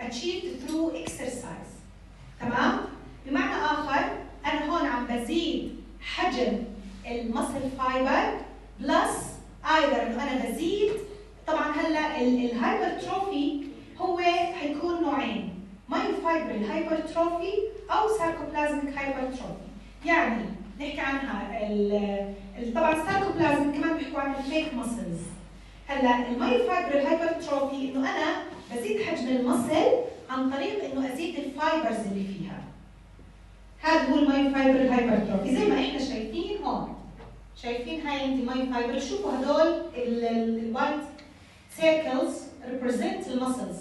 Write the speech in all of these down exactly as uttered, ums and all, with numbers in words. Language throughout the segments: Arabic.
achieved through exercise. تمام؟ بمعنى آخر أنا هون عم بزيد حجم المسل فايبر بلس ايضا انه انا بزيد. طبعا هلا الهايبرتروفي هو حيكون نوعين، مايوفايبرال هايبرتروفي او ساركوبلازميك هايبرتروفي. يعني نحكي عنها طبعا الساركوبلازميك كمان بيحكوا عن الفيك ماسلز. هلا المايوفايبرال هايبرتروفي انه انا بزيد حجم المسل عن طريق انه ازيد الفايبرز اللي فيها. هذا هو المايوفايبرال هايبرتروفي. زي ما احنا شايفين هون، شايفين هاي عندي مايوفايبر، شوفوا هدول الوايت سيركلز ريبريزنت المسلز.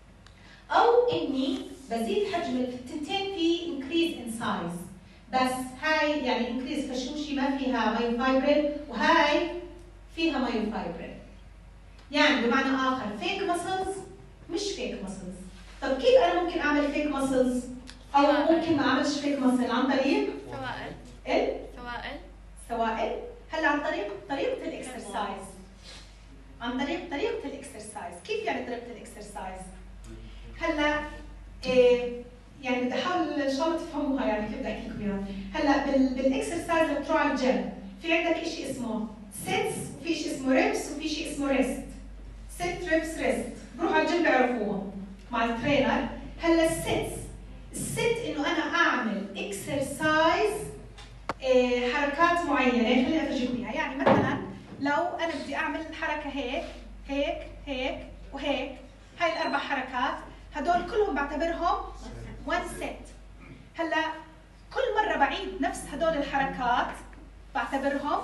او اني بزيد حجم التنتين في انكريز ان سايز، بس هاي يعني انكريز فشوشي ما فيها مايوفايبرال وهاي فيها مايوفايبرال. يعني بمعنى اخر فيك مسلز مش فيك مسلز. طب كيف انا ممكن اعمل فيك مسلز؟ او ممكن ما اعملش فيك مسل عن طريق سوائل. ايه؟ سوائل. سوائل. هلا عن طريق طريقه الاكسرسايز. عن طريق طريقه الاكسرسايز. كيف يعني طريقه الاكسرسايز؟ هلا إيه يعني بدي احاول ان شاء الله تفهموها، يعني كيف بدي احكي لكم اياها. هلا بالاكسرسايز لما تروح على الجيم في عندك شيء اسمه سيتس وفي شيء اسمه ريبس وفي شيء اسمه ريست. سيت ريبس ريست بروح على الجيم بيعرفوهم مع الترينر. هلا السيتس الست انه انا اعمل اكسرسايز إيه حركات معينه. خليني افرجيكم اياها. يعني مثلا لو انا بدي اعمل حركه هيك هيك هيك وهيك، هاي الاربع حركات هدول كلهم بعتبرهم وان سيت. هلا كل مره بعيد نفس هدول الحركات بعتبرهم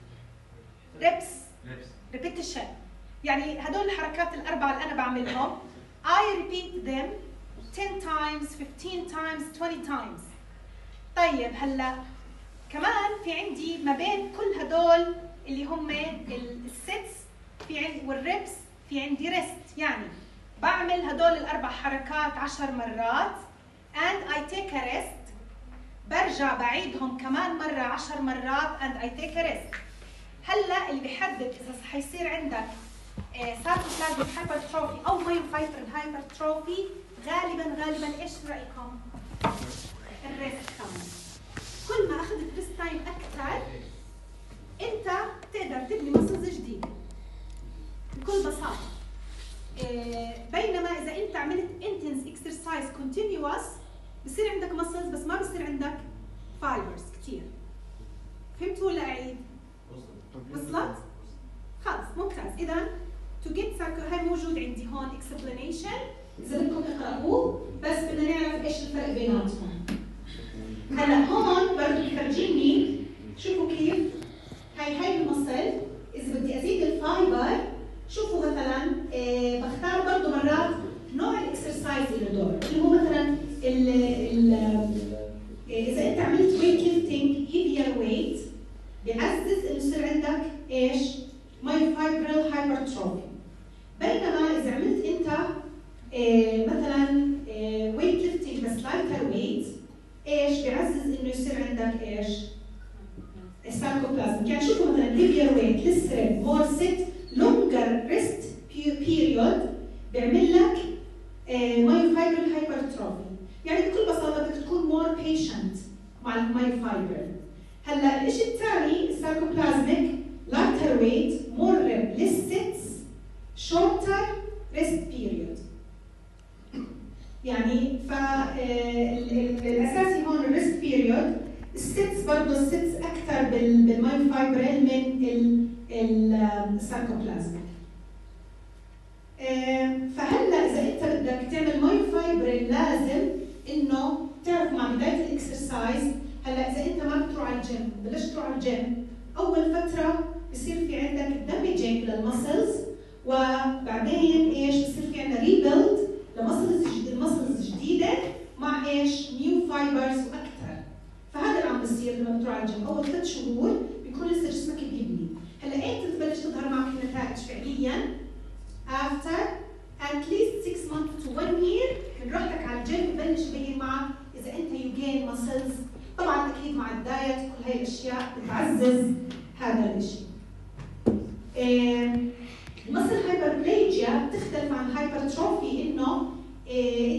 ريبس ريبيتيشن. يعني هدول الحركات الاربعه اللي انا بعملهم I repeat them ten times, fifteen times, twenty times. طيب هلا كمان في عندي ما بين كل هدول اللي هم السيتس في عندي والريبس في عندي ريست. يعني بعمل هدول الاربع حركات عشر مرات and I take a rest. برجع بعيدهم كمان مره عشر مرات and I take a rest. هلا اللي بيحدد اذا حيصير عندك ساركوبلازميك هايبرتروفي او مايوفايبرال هايبرتروفي غالبا غالبا ايش رايكم؟ الريست كمان. كل ما اخذت ريست تايم اكثر انت تقدر تبني مسلز جديده بكل بساطه. إيه بينما اذا انت عملت انتنس اكسرسايز كونتينيوس بصير عندك مسلز بس ما بصير عندك فايبرز كثير. فهمتوا ولا اعيد؟ وصلت؟ خلص ممتاز. اذا تو جيت ساركو هاي موجود عندي هون اكسبلانيشن، اذا بدكم اقرأوه بس بدنا نعرف ايش الفرق بيناتهم. هلا هون برضه بفرجيني شوفوا كيف هاي هاي المصل. اذا بدي ازيد الفايبر شوفوا مثلا إيه بختار برضه مرات نوع الاكسرسايز له دور، اللي هو مثلا ال ال اذا انت عملت ويت ليفتنج هيفير ويت بيعزز انه يصير عندك ايش؟ مايوفايبرال هايبرتروفي. بينما اذا عملت انت إيه مثلا إيه ويت ليفتنج بس لايتر ويت ايش؟ بيعزز انه يصير عندك ايش؟ الساركوبلازم. يعني شوفوا مثلا هيفير ويت لسه مور سيت لونجر ريست بيريود بيعمل لك مايوفايبرال هايبرتروفي. يعني بكل بساطه بدك تكون مور بيشنت مع المايوفايبرال. هلا الشيء الثاني الساركوبلازميك lighter weight more rep less sits shorter rest period. يعني فالاساسي هون الريست بيريود. السيتس برضه السيتس اكثر بالمايوفايبرال من الساركوبلازميك. فهلا اذا انت بدك تعمل مايوفايبرال لازم انه تعرف مع بدايه الاكسرسايز. هلا اذا انت ما بتروح على الجيم بلشت تروح على الجيم اول فتره بصير في عندك دامجينج للمسلز وبعدين ايش بصير في عندنا ريبيلد لمسلز المسلز جديده مع ايش؟ نيو فايبرز واكثر. فهذا اللي عم بصير لما بتروح على الجيم اول ثلاث شهور بيكون لسه جسمك بيبني. هلا امتى تبلش تظهر معك النتائج فعليا؟ after at least six months to one year من رحتك على الجيم ببلش يبين معك اذا انت يو جين مسلز. طبعا اكيد مع الدايت كل هاي الاشياء بتعزز هذا الشيء. المسل هايبربليجيا بتختلف عن هايبرتروفي انه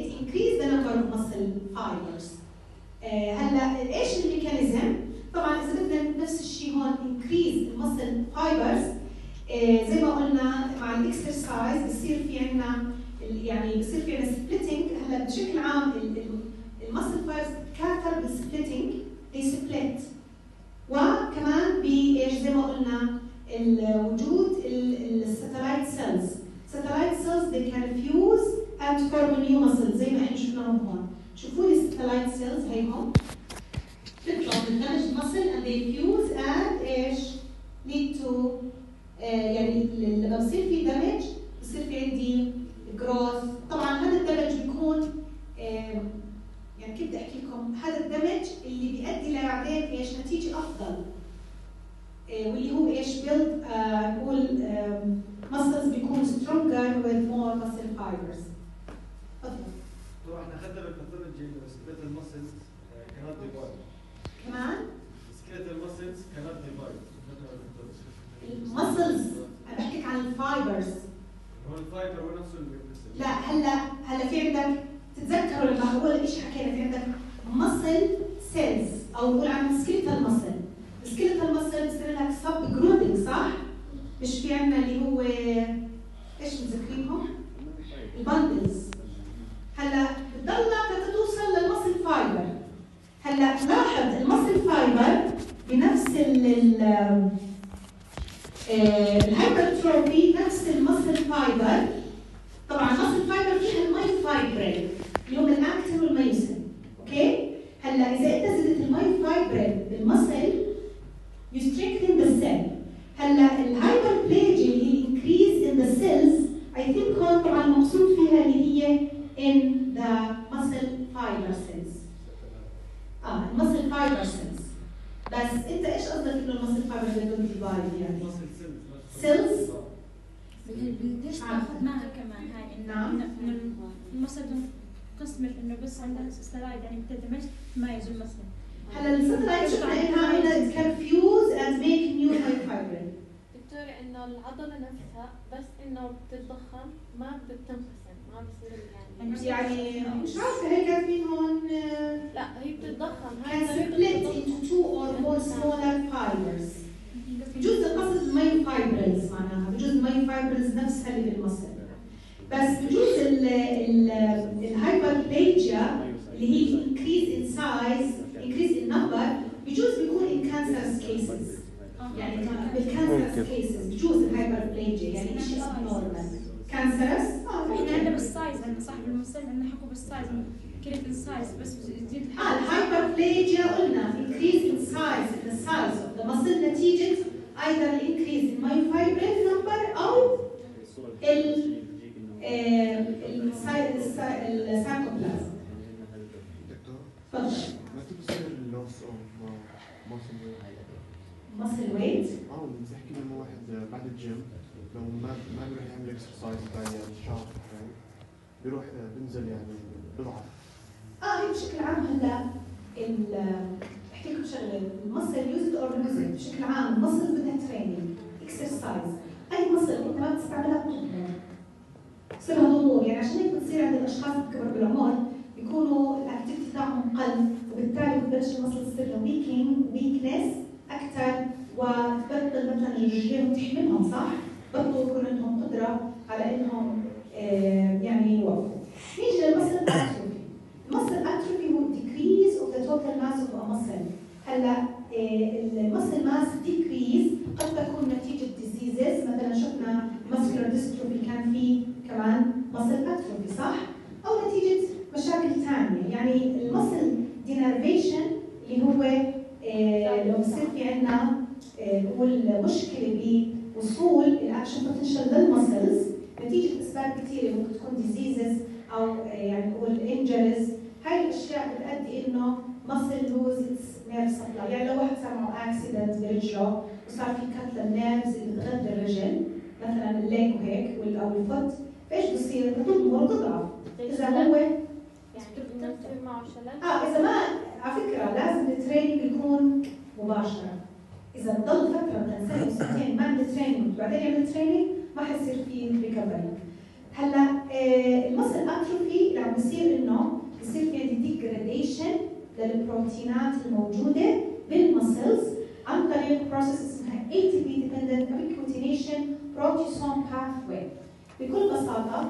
fibers. آه هلا ايش الميكانيزم؟ طبعا اذا بدنا نفس الشيء هون increase المسل fibers آه زي ما قلنا مع الاكسرسايز بصير في عندنا يعني بصير في عندنا سبليتنج. هلا بشكل عام المسل فايبرز كاثر بالسبليتنج they split. وكمان بايش زي ما قلنا وجود الساتلايت سيلز. satellite cells they can fuse and form a new muscle زي ما احنا شفناهم هون. شوفوا لي الساتلايت سيلز هيهم بيطلعوا من damaged muscle and they fuse and ايش lead to آه يعني لما بصير في damage بصير في عندي growth. طبعا هذا الدمج بيكون آه يعني كيف بدي احكي لكم، هذا الدمج اللي بيؤدي لبعدين ايش نتيجه افضل آه واللي هو ايش build آه نقول آه muscles بيكون stronger with more muscle fibers. تفضل. طبعا احنا اخذنا بالباثولوجي انه skeletal muscles cannot divide. كمان؟ skeletal muscles cannot divide. المسلز انا بحكيك عن الفايبرز. هو الفايبر هو نفسه اللي بيفصل. لا هلا هلا في عندك تتذكروا لما اول شيء حكينا في عندك muscle cells او نقول عنها skeletal muscle. السكيلتال muscle بصير لك سب جروبينج صح؟ مش في عندنا اللي هو ايش مذكرينهم؟ البندلز. هلا بتضلك لتوصل للمسل فايبر. هلا لاحظ المسل فايبر بنفس ال الهايبرتروفي نفس المسل فايبر. طبعا المسل فايبر فيها الماي فايبرين اللي هم الاكتين والميوسين. اوكي؟ هلا اذا انت زدت الماي فايبرين بالمسل you strengthen the cell. هلا الهايبربليجيا اللي هي increase in the cells I think هون طبعا المقصود فيها اللي هي in the muscle fiber cells. اه muscle fiber cells. بس انت ايش قصدك انه المسل فايبر بدهم ديفايد يعني؟ cells ليش اخذناها كمان هاي انه نعم انه المسل قسمت انه بس عندها ستلايد يعني بتدمج تميز المسل. هلا الستلايد شفنا انها انها can fuse and make new fibrin. دكتورة انه العضلة نفسها بس انه بتتضخم ما بتنقسم ما بصير يعني يعني مش عارفة هيك كاتبين هون لا هي بتتضخم can split into two or more smaller fibers. بجوز القصد الماي فايبرز معناها بجوز الماي فايبرز نفسها اللي بالمصل. بس بجوز الهايبربليجيا اللي هي increase in size increase in number بجوز بيكون in cancerous cases. يعني بالكانسرس كيسز بجوز الهايبربليجيا يعني شيء abnormal. كانسرس اه احنا عندنا بالسايز عندنا صاحب المسل عندنا حكوا بالسايز كريت السايز بس بتزيد اه الهايبربليجيا قلنا increase in size in the size of the muscle نتيجة either increase in myofibrin number أو ال السايكوبلازم. دكتور تفضل. متى بصير اللوس اوف ماسل ويت؟ ماسل ويت؟ اه بنحكي لما واحد بعد الجيم لو ما ما بيروح يعمل اكسرسايز بعد شهر شهرين بيروح بنزل يعني بضعف. اه هي بشكل عام هلا بحكي لكم شغله المسل يوزد اور لوزد بشكل عام المسل بدها تريننج اكسرسايز. اي مسل انت ما بتستعملها بتضمر بصيرها ضمور يعني عشان هيك بتصير عند الاشخاص الكبر بالعمر بيكونوا الاكتيفيتي تاعهم قل وبالتالي بتبلش المسل تصير لها ويكينج ويكنس اكثر وتبطل مثلا رجليهم تحملهم صح؟ بطلوا يكون عندهم قدره على انهم آه يعني يوقفوا. نيجي للمسل اتروفي. المسل اتروفي هو decrease of the total mass of a muscle. هلا آه المسل ماس decrease قد تكون نتيجه diseases مثلا شفنا muscular dystrophy كان في كمان مسل اتروفي صح؟ او نتيجه مشاكل ثانيه يعني المسل denervation اللي هو آه لو بصير في عندنا نقول آه مشكله بوصول الاكشن بوتنشال للمسلز نتيجه اسباب كثيره ممكن تكون ديزيزز او آه يعني نقول انجريز. هاي الاشياء بتؤدي انه مسل لوز اتس نيرف سبلاي يعني لو واحد صار معه اكسيدنت برجله وصار في كت للنيرفز اللي بتغذي الرجل مثلا الليج وهيك او الفوت فايش بصير؟ بتضمر وتضعف. اذا هو يعني بتصير معه شلل؟ اه اذا ما على فكره لازم التريننج يكون مباشره. اذا بضل فتره مثلا سنه وسنتين ما عنده تريننج وبعدين يعمل تريننج ما حيصير في ريكفري. هلا آه المسل اتروفي لما بصير انه بصير في عندي ديجراديشن للبروتينات الموجودة بالمسلز عن طريق بروسيس اسمها إيه تي بي dependent ubiquitination proteasome pathway. بكل بساطة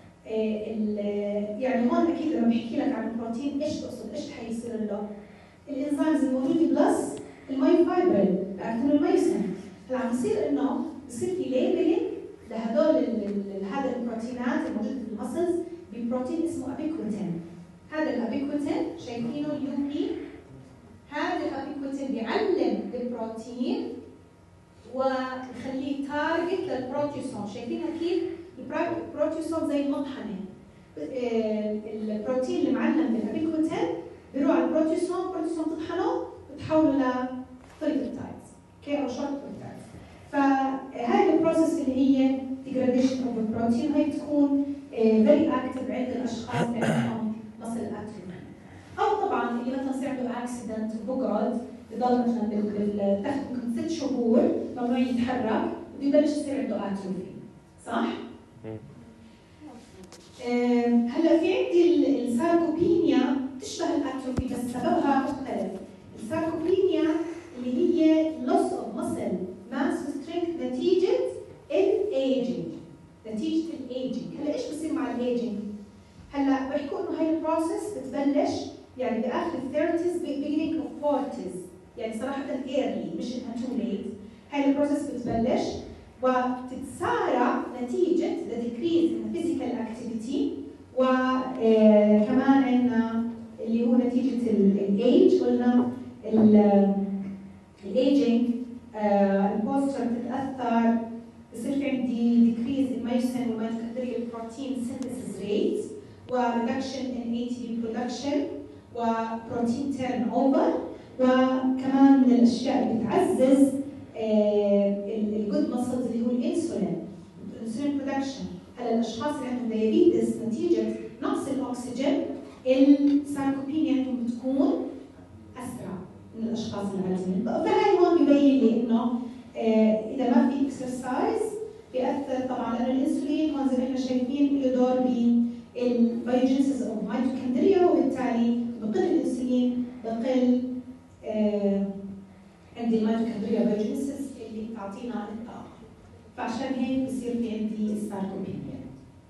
يعني هون أكيد لما بحكي لك عن البروتين إيش بقصد؟ إيش حيصير له؟ الإنزيمز الموجودة بلس المايوفايبرين لكن الميوسين. هلا عم يصير إنه بصير في ليبلينج لهدول هذا البروتينات الموجودة في المسلز ببروتين اسمه أبيكوتين. هذا الأبيكوتين شايفينه اليو بي، هذا الأبيكوتين بيعلم البروتين ويخليه تارجت للبروتيوسوم. شايفينها كيف؟ البروتيوسوم زي المطحنة. البروتين اللي معلم بالأبيكوتين بيروح على البروتيوسوم، البروتيوسوم تطحنه بتحوله لبوليبيبتايدز كي أو شورت بوليبيبتايدز. فهاي البروسيس اللي هي degradation of the protein هي بتكون very active عند الأشخاص اللي عندهم muscle atrophy. أو طبعا اللي مثلا صار عنده اكسيدنت وبقعد بضل مثلا بالتخت ممكن ست شهور ممنوع يتحرك وبيبلش يصير عنده اتروفي، صح؟ آه هلا في عندي الساركوبينيا بتشبه الاتروفي بس سببها مختلف. الساركوبينيا اللي هي loss of muscle mass strength نتيجة الايجنج، نتيجة الايجنج. هلا ايش بصير مع الايجنج؟ هلا بحكوا انه هاي البروسيس بتبلش يعني باخر الثيرتيز beginning of فورتيز، يعني صراحة early مش انها too late. هاي البروسيس بتبلش وتتسارع نتيجة the decrease in physical activity، وكمان عندنا اللي هو نتيجة الايج. قلنا الايجنج البوستر بتتأثر، بصير في عندي decrease in myosin وميتوكوندريال protein synthesis rates و reduction in إيه تي بي production وبروتين تيرن اوفر. وكمان من الاشياء اللي بتعزز الجود مسلز اللي هو الانسولين، الانسولين برودكشن. هلا الاشخاص اللي عندهم دايابيتس نتيجه نقص الاكسجين الساركوبينيا عندهم بتكون اسرع من الاشخاص العاديين. فهي هون ببين لي انه اذا ما في اكسرسايز بياثر طبعا، لانه الانسولين هون زي ما احنا شايفين له دور بالبايوجينيسيس اوف ميتوكوندريا، وبالتالي بقل الانسولين بقل آه عندي الميتوكوندريا بايوجينيسيس اللي بتعطينا الطاقه. فعشان هيك بصير في عندي الساركوبينيا.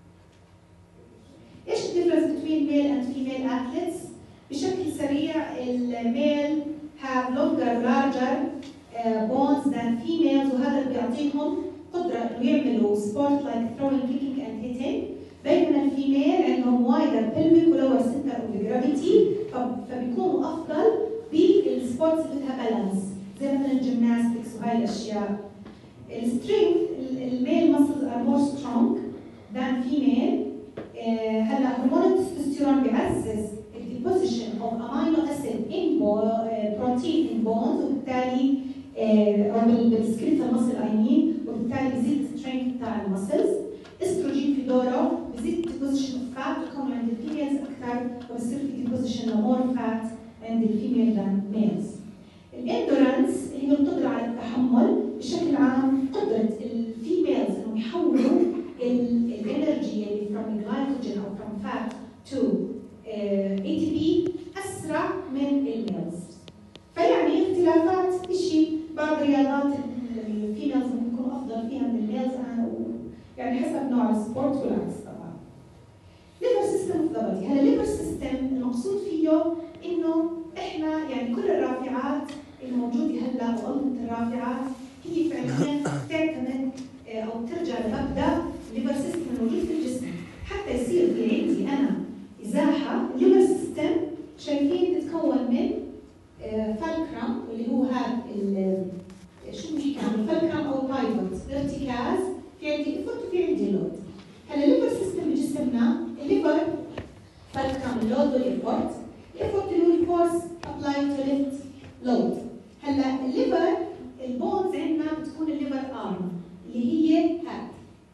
ايش الديفرنس بين ميل اند فيميل اثليتس؟ بشكل سريع الميل have longer larger uh, bones than females، وهذا اللي بيعطيهم قدره انه يعملوا sport like throwing, kicking and hitting. بينما الفيميل عندهم wider pelvic ولور center of gravity، فبيكونوا افضل بالسبورتس اللي بدها بالانس زي مثلا الجيمناستكس وهاي الاشياء. السترينث الميل muscles are more strong than female. آه هلا هرمون التستوستيرون بيعزز الديبوزيشن اوف امينو اسيد ان بروتين ان بونز، وبالتالي آه او بالسكريتال ماسل ايمين، وبالتالي بيزيد السترينث بتاع المسلز. استروجين في دوره بزيد الديبوزيشن اوف فات، بتكون عند الفيميلز اكثر وبصير في ديبوزيشن لمور فات عند الفيميل ذان ميلز. الاندورنس اللي هي القدره على التحمل بشكل عام، قدره الفيميلز انهم يحولوا الانرجي اللي فروم جلايكوجين او فروم فات تو إيه تي بي اسرع من الميلز. فيعني اختلافات شيء، بعض الرياضات الفيميلز ممكن يكونوا افضل فيها من الميلز، يعني حسب نوع السبورت والعكس طبعا. ليفر سيستم اوف ذا بودي. هلا الليفر سيستم المقصود فيه انه احنا يعني كل الرافعات الموجوده هلا وانظمه الرافعات هي فعليا تعتمد او ترجع لمبدا الليفر سيستم الموجود في الجسم. حتى يصير في عندي انا ازاحه، الليفر سيستم شايفين بتتكون من فالكرم اللي هو هذا شو بنحكي عنه الفالكرم او بايفوت، ارتكاز، في عندي ايفورت وفي عندي لود. هلا الليفر سيستم بجسمنا الليفر فالكرم اللود والايفورت، الايفورت اللي هو الفورس ابلاي تو ليفت لود. هلا الليفر البونز عندنا بتكون الليفر ارم اللي هي هاد.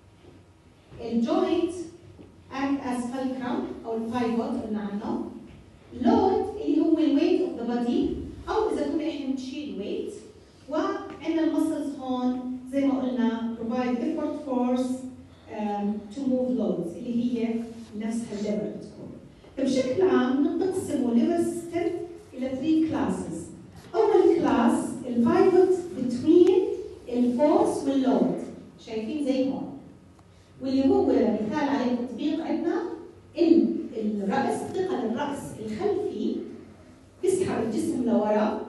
الجوينت act as fulcrum او البايفوت قلنا عنه. لود اللي هو الويت اوف ذا بودي، او اذا كنا احنا بنشيل ويت. وعندنا المسلز هون زي ما قلنا provide effort force um, to move loads اللي هي نفسها الليفر بتكون. فبشكل عام نقسم الليفر سيستم إلى three classes. أول كلاس البايفوت between الفورس واللود، شايفين زي هون، واللي هو مثال عليه التطبيق عندنا الرأس، ثقل الرأس الخلفي بيسحب الجسم لورا،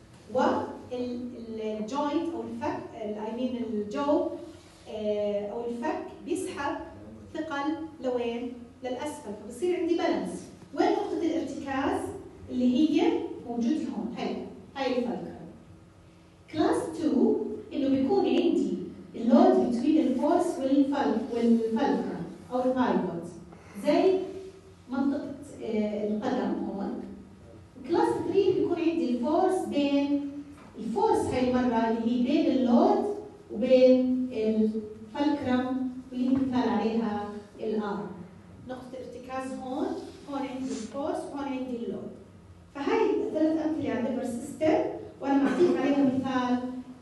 والجوينت أو الفك I mean الجو أو الفك بيسحب ثقل لوين؟ للأسفل، فبصير عندي بالانس. وين نقطة الارتكاز؟ اللي هي موجودة هون، هي هاي الفلكرة. كلاس اثنين إنه بيكون عندي اللود بين الفورس والفلك والفلكرة أو البايفوت زي منطقة القدم هون. كلاس ثلاثة بيكون عندي الفورس بين الفورس هاي المرة اللي هي بين اللود وبين الفلكرم واللي هي مثال عليها الآر. نقطة الارتكاز هون، هون عندي الفورس وهون عندي اللود. فهاي ثلاث أمثلة على الليفر سيستم، وأنا معطيك عليها مثال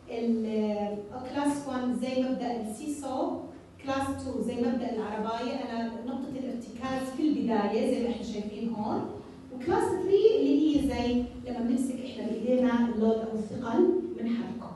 كلاس واحد زي مبدأ السيسو، كلاس اثنين زي مبدأ العرباية، أنا نقطة الارتكاز في البداية زي ما احنا شايفين هون، وكلاس ثلاثة اللي هي زي لما بنمسك احنا بإيدينا اللود أو الثقل بنحركه.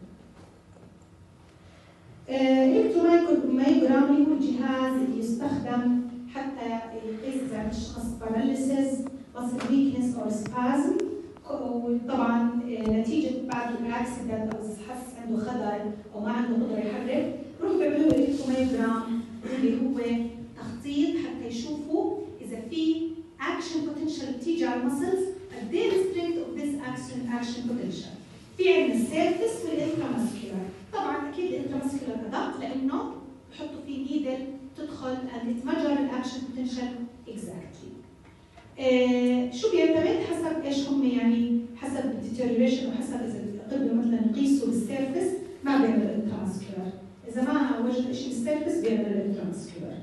الكترومايوجرام اللي هو الجهاز اللي يستخدم حتى يقيس إذا الشخص باراليسيس، muscle weakness أو spasm، وطبعا نتيجة بعد الأكسيدنت أو حس عنده خدر أو ما عنده قدرة يحرك، بروح بيعملوا له الكترومايوجرام اللي هو تخطيط حتى يشوفوا إذا في action potential بتيجي على المسلز، قد ايه السترينث اوف ذيس action action potential. في عندنا السيرفس والانتراماسكيولار، طبعا أكيد الانتراماسكيولار أدق لأنه بحطوا فيه نيدل تدخل and it measure الأكشن potential exactly. آه شو بيعتمد حسب ايش هم يعني حسب الديتيريوريشن وحسب اذا قدروا مثلا يقيسوا بالسيرفس ما بيعمل الانتراماسكيولار، اذا ما وجد شيء بالسيرفس بيعمل الانتراماسكيولار.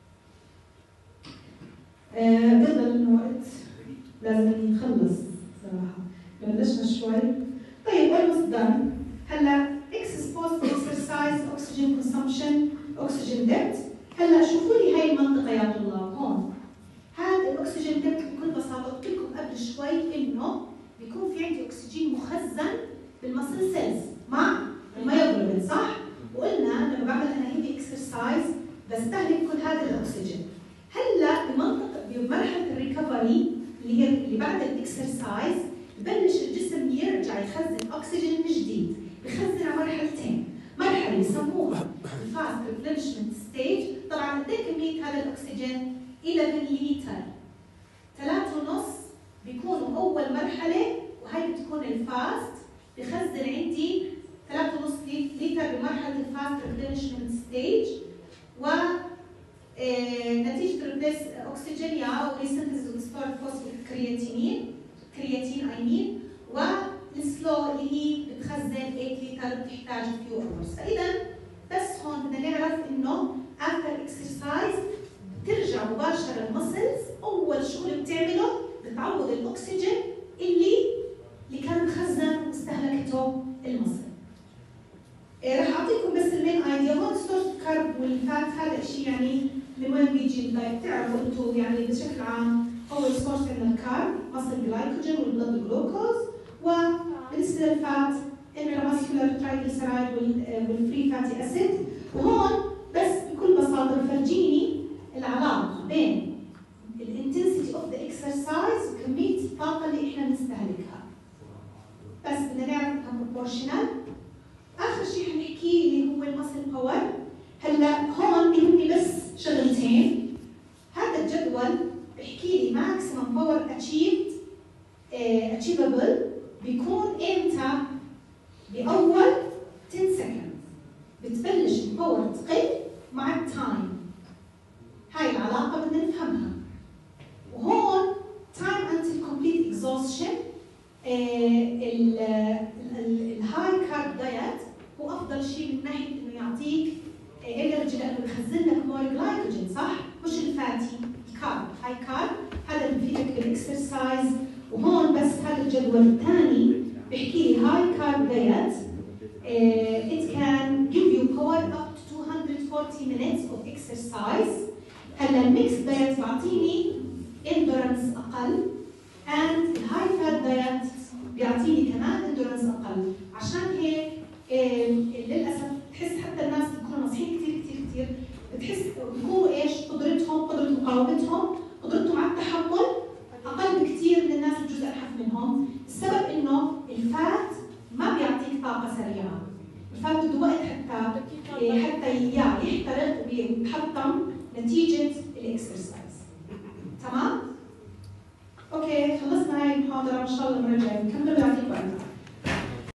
آه بيضل انه وقت لازم نخلص صراحه بلشنا شوي. طيب almost done. هلا اكسس بوست اكسرسايز اوكسجين كونسومشن اوكسجين ديبت. هلا شوفوا لي هاي المنطقه يا طلاب هون، هذا الاكسجين ديبت بكل بساطه قلت لكم قبل شوي انه بيكون في عندي اكسجين مخزن بالمسل سيلز مع الميوجلوبين صح؟ وقلنا لما بعمل انا هيفي اكسرسايز بستهلك كل هذا الاكسجين. هلا بمنطقه بمرحله الريكفري اللي هي اللي بعد الاكسرسايز ببلش الجسم يرجع يخزن اكسجين من جديد، بخزن على مرحلتين، مرحله يسموها الفاست ريبلينشمنت ستيج. طبعا قد ايه كميه هذا الاكسجين؟ إحدى عشر لتر، ثلاثة ونص بيكونوا أول مرحلة وهي بتكون الفاست، بخزن عندي ثلاثة ونص لتر بمرحلة الفاست ريبلينشمنت ستيج، و نتيجة ريبليس أكسجين يا أو ريسنتز وستور فوسفيت كرياتينين كرياتين أي مين، والسلو اللي هي بتخزن ثمانية لتر بتحتاج فيو أورز. فإذا بس هون بدنا نعرف إنه after exercise ترجع مباشرة المسلز، أول شغل بتعمله بتعوض الأكسجين اللي اللي كان مخزن واستهلكته المسل. إيه رح أعطيكم بس المين أيديا هون ستورت كارب والفات، هذا الشيء يعني من وين بيجي الدايت بتعرفوا أنتم يعني بشكل عام أول سورس عندنا الكارب مسل جلايكوجين والبلد جلوكوز، وبالنسبة للفات الانتراماسكيولار ترايجليسرايد والفري فاتي أسيد. وهون بس بكل بساطة بفرجيني العلاقة بين الانتنسيتي اوف ذا اكسرسايز وكمية الطاقة اللي احنا بنستهلكها. بس بدنا نعرف انها بروبورشنال. آخر شيء حنحكيه اللي هو المسل باور. هلا هون بيهمني بس شغلتين. هذا الجدول بحكي لي ماكسيمم باور اتشيفد اتشيفبل بيكون امتى؟ بأول عشرة سكند. بتبلش الباور تقل مع التايم. هاي العلاقة بدنا نفهمها. وهون time until complete exhaustion. الهاي كارب دايت هو أفضل شيء من ناحية إنه يعطيك انرجي لأنه بخزن لك مور جلايكوجين صح؟ مش الفاتي الكارب، هاي كارب هذا بفيدك بالاكسرسايز. وهون بس هذا الجدول الثاني بحكي لي هاي كارب دايت it can give you power up to two hundred forty minutes of exercise. هلا الميكس دايت بعطيني endurance اقل and الهاي فات دايت بيعطيني كمان اندورنس اقل. عشان هيك آه للاسف تحس حتى الناس اللي بيكونوا ناصحين كثير كثير كثير بتحس بيكونوا ايش؟ قدرتهم قدره مقاومتهم قدرتهم على التحمل اقل بكثير من الناس الجزء الاخف منهم. السبب انه الفات ما بيعطيك طاقه سريعه. الفات بده وقت حتى إيه حتى يحترق ويتحطم نتيجه الاكسرسايز. تمام؟ اوكي خلصنا هاي المحاضره ان شاء الله المره الجايه نكمل ويعطيكم وقت.